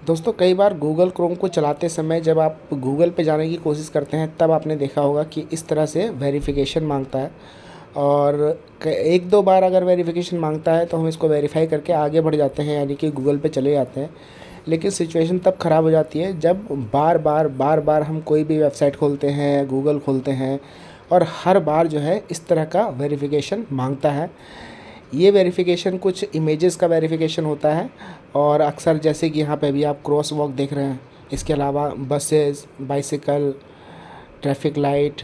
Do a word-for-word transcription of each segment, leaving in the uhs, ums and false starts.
दोस्तों कई बार Google Chrome को चलाते समय जब आप गूगल पे जाने की कोशिश करते हैं तब आपने देखा होगा कि इस तरह से वेरिफिकेशन मांगता है। और क- एक दो बार अगर वेरिफिकेशन मांगता है तो हम इसको वेरीफाई करके आगे बढ़ जाते हैं, यानी कि गूगल पे चले जाते हैं। लेकिन सिचुएशन तब ख़राब हो जाती है जब बार बार बार बार हम कोई भी वेबसाइट खोलते हैं, गूगल खोलते हैं और हर बार जो है इस तरह का वेरिफिकेशन मांगता है। ये वेरिफिकेशन कुछ इमेजेस का वेरिफिकेशन होता है और अक्सर जैसे कि यहाँ पे भी आप क्रॉस वॉक देख रहे हैं, इसके अलावा बसेस, बाइसिकल, ट्रैफिक लाइट,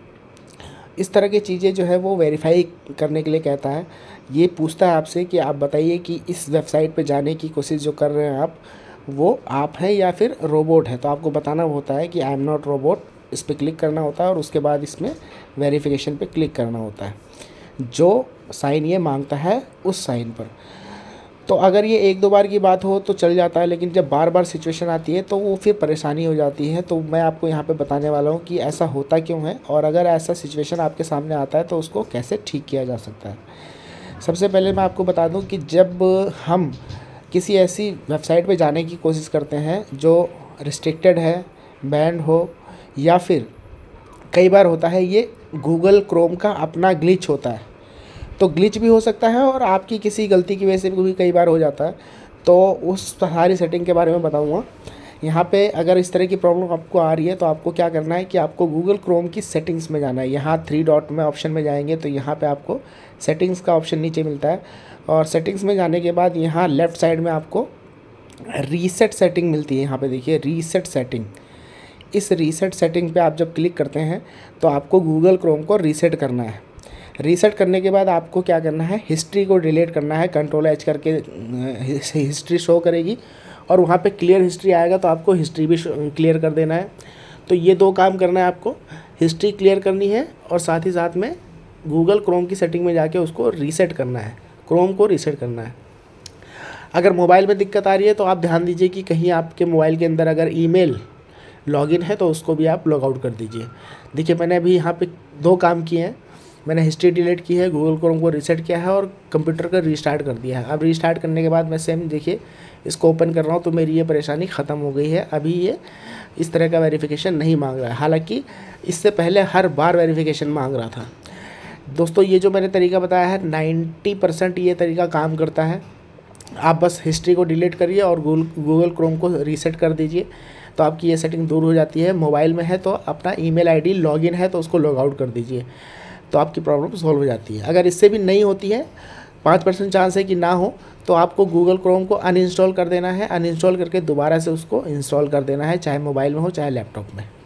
इस तरह की चीज़ें जो है वो वेरीफाई करने के लिए कहता है। ये पूछता है आपसे कि आप बताइए कि इस वेबसाइट पे जाने की कोशिश जो कर रहे हैं आप, वो आप हैं या फिर रोबोट है। तो आपको बताना होता है कि आई एम नॉट रोबोट, इस पर क्लिक करना होता है और उसके बाद इसमें वेरिफिकेशन पे क्लिक करना होता है। जो साइन ये मांगता है उस साइन पर। तो अगर ये एक दो बार की बात हो तो चल जाता है, लेकिन जब बार बार सिचुएशन आती है तो वो फिर परेशानी हो जाती है। तो मैं आपको यहाँ पे बताने वाला हूँ कि ऐसा होता क्यों है और अगर ऐसा सिचुएशन आपके सामने आता है तो उसको कैसे ठीक किया जा सकता है। सबसे पहले मैं आपको बता दूँ कि जब हम किसी ऐसी वेबसाइट पे जाने की कोशिश करते हैं जो रिस्ट्रिक्टेड है, बैंड हो, या फिर कई बार होता है ये गूगल क्रोम का अपना ग्लिच होता है, तो ग्लिच भी हो सकता है और आपकी किसी गलती की वजह से भी कई बार हो जाता है। तो उस सारी सेटिंग के बारे में बताऊंगा यहाँ पे। अगर इस तरह की प्रॉब्लम आपको आ रही है तो आपको क्या करना है कि आपको गूगल क्रोम की सेटिंग्स में जाना है। यहाँ थ्री डॉट में ऑप्शन में जाएंगे तो यहाँ पे आपको सेटिंग्स का ऑप्शन नीचे मिलता है और सेटिंग्स में जाने के बाद यहाँ लेफ़्ट साइड में आपको रीसेट सेटिंग मिलती है। यहाँ पे देखिए रीसेट सेटिंग। इस रीसेट सेटिंग पे आप जब क्लिक करते हैं तो आपको गूगल क्रोम को रीसेट करना है। रीसेट करने के बाद आपको क्या करना है, हिस्ट्री को डिलीट करना है। कंट्रोल एच करके हिस्ट्री शो करेगी और वहाँ पे क्लियर हिस्ट्री आएगा तो आपको हिस्ट्री भी क्लियर कर देना है। तो ये दो काम करना है आपको, हिस्ट्री क्लियर करनी है और साथ ही साथ में गूगल क्रोम की सेटिंग में जाके उसको रीसेट करना है, क्रोम को रीसेट करना है। अगर मोबाइल में दिक्कत आ रही है तो आप ध्यान दीजिए कि कहीं आपके मोबाइल के अंदर अगर ईमेल लॉगिन है तो उसको भी आप लॉग आउट कर दीजिए। देखिए मैंने अभी यहाँ पे दो काम किए हैं, मैंने हिस्ट्री डिलीट की है, गूगल क्रोम को रीसेट किया है और कंप्यूटर का रीस्टार्ट कर दिया है। अब रीस्टार्ट करने के बाद मैं सेम देखिए इसको ओपन कर रहा हूँ तो मेरी ये परेशानी ख़त्म हो गई है। अभी ये इस तरह का वेरिफिकेशन नहीं मांग रहा है, हालांकि इससे पहले हर बार वेरिफिकेशन मांग रहा था। दोस्तों ये जो मैंने तरीका बताया है नाइन्टी परसेंट ये तरीका काम करता है। आप बस हिस्ट्री को डिलीट करिए और गूगल गूगल क्रोम को रीसेट कर दीजिए तो आपकी ये सेटिंग दूर हो जाती है। मोबाइल में है तो अपना ईमेल आईडी लॉगिन है तो उसको लॉग आउट कर दीजिए तो आपकी प्रॉब्लम सॉल्व हो जाती है। अगर इससे भी नहीं होती है, पाँच परसेंट चांस है कि ना हो, तो आपको गूगल क्रोम को अनइंस्टॉल कर देना है। अनइंस्टॉल करके दोबारा से उसको इंस्टॉल कर देना है, चाहे मोबाइल में हो चाहे लैपटॉप में।